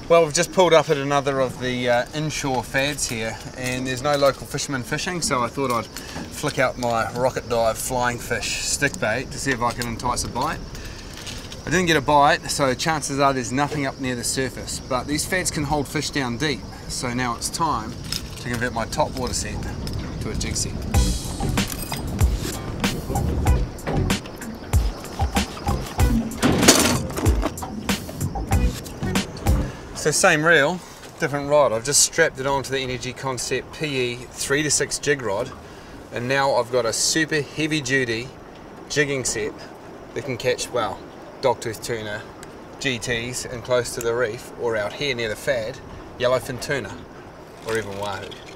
Well, we've just pulled up at another of the inshore fads here, and there's no local fishermen fishing, so I thought I'd flick out my Rocket Dive flying fish stick bait to see if I can entice a bite. I didn't get a bite, so chances are there's nothing up near the surface, but these fads can hold fish down deep, so now it's time to convert my top water set to a jig set. So same reel, different rod. I've just strapped it onto the Energy Concept PE 3 to 6 jig rod, and now I've got a super heavy duty jigging set that can catch, well, dogtooth tuna, GTs and close to the reef, or out here near the fad, yellowfin tuna, or even wahoo.